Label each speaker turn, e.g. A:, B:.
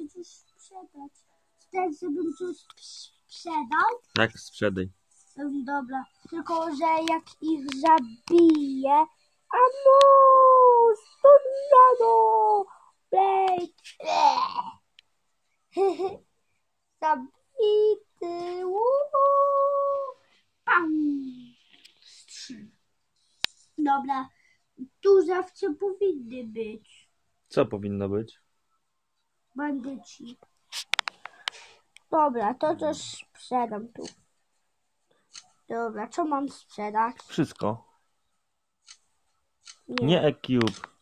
A: coś sprzedać. Chcesz, żebym coś sprzedał?
B: Tak, sprzedaj.
A: Dobra, tylko że jak ich zabiję... Amos! Tornado! Blade! Zabity! Pam! Strzel. Dobra, tu zawsze powinny być
B: Co powinno być?
A: bandyci. Dobra, to coś sprzedam tu. Dobra, co mam sprzedać?
B: Wszystko. Nie E-Cube.